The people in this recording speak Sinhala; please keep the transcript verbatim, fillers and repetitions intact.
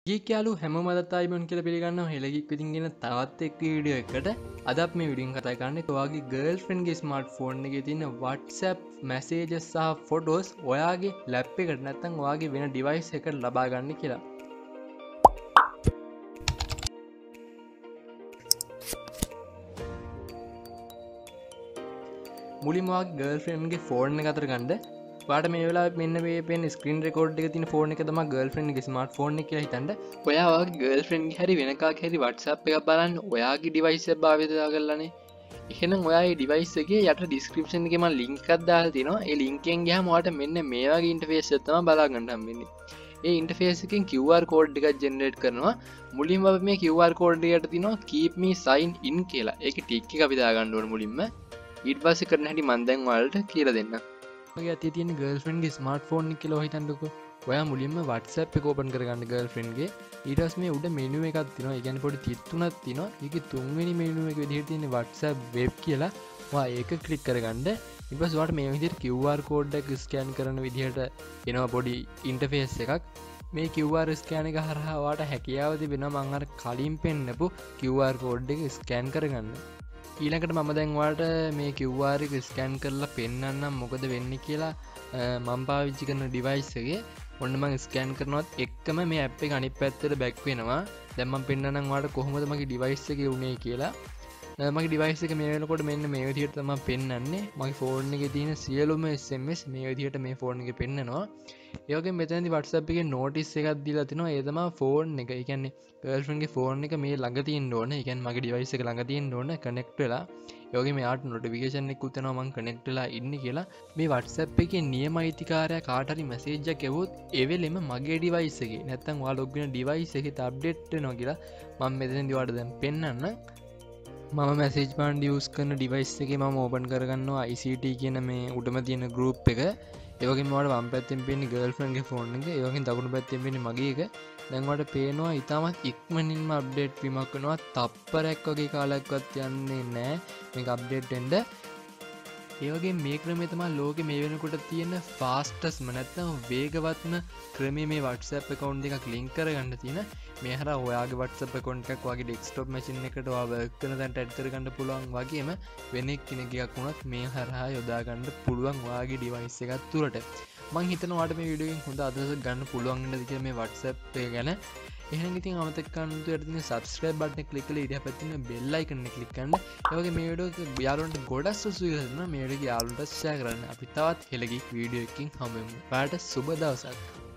ගීකයාලු හැමෝම අදත්තායිබන් කියලා පිළිගන්නවා හෙළගික් විතින් ගෙන තවත් එක් වීඩියෝ එකට අදත් මේ විඩියෙන් කතා කරන්නේ ඔයාගේ ගර්ල් ෆ්‍රෙන්ඩ්ගේ ස්මාර්ට් ෆෝන් එකේ තියෙන WhatsApp මැසේජස් සහ ෆොටෝස් ඔයාගේ ලැප් එකට නැත්නම් ඔයාගේ වෙන ඩිවයිස් එකට ලබා ගන්න කියලා. මුලින්ම ඔයාගේ ගර්ල් ෆ්‍රෙන්ඩ්ගේ ෆෝන් එක අතර ගන්න වාට මේ වෙලාවේ මෙන්න මේ පේන ස්ක්‍රීන් රෙකෝඩ් එකේ තියෙන ෆෝන් එක තමයි ගර්ල් ෆ්‍රෙන්ඩ්ගේ ස්මාර්ට් ෆෝන් එක කියලා හිතන්න. ඔයා ඔයාගේ ගර්ල් ෆ්‍රෙන්ඩ්ගේ හැරි වෙන කාගේ හැරි WhatsApp එකක් බලන්න ඔයාගේ ඩිවයිස් එක භාවිත කරලානේ. එහෙනම් ඔයාගේ ඩිවයිස් එකේ යට ඩිස්ක්‍රිප්ෂන් එකේ මම ලින්ක් එකක් දාලා තියෙනවා. ඒ ලින්ක් එකෙන් ගියාම ඔයාලට මෙන්න මේ වගේ ඉන්ටර්ෆේස් එකක් තමයි බලා ගන්න හම්බෙන්නේ. ඒ ඉන්ටර්ෆේස් එකෙන් Q R කෝඩ් එකක් ජෙනරේට් කරනවා. මුලින්ම අපි මේ Q R කෝඩ් එකට තියෙනවා keep me sign in කියලා. ඒකේ ටික් එක අපි දාගන්න ඕන මුලින්ම. ඊට පස්සේ කරන හැටි මම දැන් ඔයාලට කියලා දෙන්නම්. ඔයාගේ අතේ තියෙන ගර්ල් ෆ්‍රෙන්ඩ්ගේ ස්මාර්ට් ෆෝන් එක කියලා හිතන්නකෝ. ඔයා මුලින්ම WhatsApp එක ඕපන් කරගන්න ගර්ල් ෆ්‍රෙන්ඩ්ගේ. ඊට පස්සේ මේ උඩ මෙනු එකක් තියෙනවා. ඒ කියන්නේ පොඩි තිත් තුනක් තියෙනවා. ඒකේ තුන්වෙනි මෙනු එක විදිහට තියෙන WhatsApp web කියලා. ඔයා ඒක ක්ලික් කරගන්න. ඊට පස්සේ ඔයාලට මේ විදිහට Q R කෝඩ් එක ස්කෑන් කරන විදිහට එනවා පොඩි ඉන්ටර්ෆේස් එකක්. මේ Q R ස්කෑන් එක හරහා ඔයාලට හැකියාව තිබෙනවා මම අර කලින් පෙන්නපු Q R කෝඩ් එක ස්කෑන් කරගන්න. ඊළඟට මම දැන් ඔයාලට මේ Q R එක ස්කෑන් කරලා පෙන්නන්නම් මොකද වෙන්නේ කියලා මම පාවිච්චි කරන ඩිවයිස් එකේ. ඔන්න මම ස්කෑන් කරනවත් එක්කම මේ ඇප් එක අනිත් පැත්තට බැක් වෙනවා. දැන් මම පෙන්නන්නම් ඔයාලට කොහොමද මගේ ඩිවයිස් එකේ උනේ කියලා. මගේ ඩිවයිස් එක මේ වෙනකොට මෙන්න මේ විදිහට තමයි පෙන්වන්නේ. මගේ ෆෝන් එකේ තියෙන සියලුම S M S මේ විදිහට මේ ෆෝන් එකේ පෙන්නනවා. ඒ වගේම මෙතනදී WhatsApp එකේ notice එකක් දීලා තිනවා. ඒ තමයි ෆෝන් එක. ඒ කියන්නේ girlfriend ගේ ෆෝන් එක මේ ළඟ තියෙන්න ඕන. ඒ කියන්නේ මගේ ඩිවයිස් එක ළඟ තියෙන්න ඕන කනෙක්ට් වෙලා. ඒ වගේම එයාට notification එකක් උත් එනවා මම කනෙක්ට් වෙලා ඉන්නේ කියලා. මේ WhatsApp එකේ නියම අයිතිකාරයා කාට හරි මැසේජ් එකක් එවුවොත් ඒ වෙලෙම මගේ ඩිවයිස් එකේ නැත්නම් ඔයා ලොග් වෙන ඩිවයිස් එකේ අප්ඩේට් වෙනවා කියලා මම මෙතනදී ඔයාලට දැන් පෙන්නන්න. මම මැසේජ් බාන්ඩ් යූස් කරන ඩිවයිස් එකේ මම ඕපන් කරගන්නවා I C T කියන මේ උඩම තියෙන ගෲප් එක. ඒ වගේම ඔයාලට වම් පැත්තෙන් පේන්නේ ගර්ල්ෆ්‍රෙන්ඩ් ගේ ෆෝන් එක. ඒ වගේම දකුණු පැත්තෙන් පේන්නේ මගේ එක. දැන් ඔයාලට පේනවා ඊටමත් ඉක්මනින්ම අප්ඩේට් වීමක් වෙනවා. තප්පරයක් වගේ කාලයක්වත් යන්නේ නැහැ මේක අප්ඩේට් වෙන්න. ඒ වගේ මේ ක්‍රමය තමයි ලෝකෙ මේ වෙනකොට තියෙන ෆාස්ටස්ම නැත්නම් වේගවත්ම ක්‍රමය මේ WhatsApp account එකක් link කරගන්න තියෙන. මේ හරහා ඔයාගේ WhatsApp account එකක් ඔයාගේ desktop machine එකට ඔයා work කරන තැනට add කරගන්න පුළුවන් වගේම වෙන කෙනෙක්ගේ එකක් වුණත් මේ හරහා යොදා ගන්න පුළුවන් ඔයාගේ device එකක් තුරට. මම හිතනවා ඔයාලට මේ වීඩියෝ එකෙන් හොඳ අදහසක් ගන්න පුළුවන් නේද කියලා මේ WhatsApp එක ගැන. එහෙනම් ඉතින් අමතක කරන්න තු යට තියෙන subscribe button එක click කරලා ඊට පැත්තේ තියෙන bell icon එක click කරන්න. ඒ වගේ මේ වීඩියෝ එක යාළුවන්ට ගොඩක් සුසු කරනවා මේ වීඩියෝ එක යාළුවන්ට share කරන්න. අපි තවත් හෙළගික් වීඩියෝ එකකින් හමු වෙමු. ඔයාලට සුබ දවසක්.